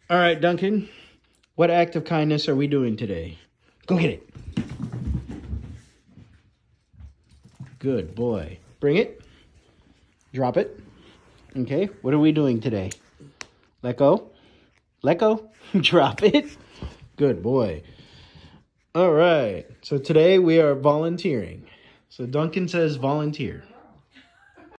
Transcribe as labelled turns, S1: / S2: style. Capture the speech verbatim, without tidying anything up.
S1: All right, Duncan. What act of kindness are we doing today? Go get it. Good boy. Bring it. Drop it. Okay, what are we doing today? Let go. Let go. Drop it. Good boy. All right, so today we are volunteering. So Duncan says volunteer.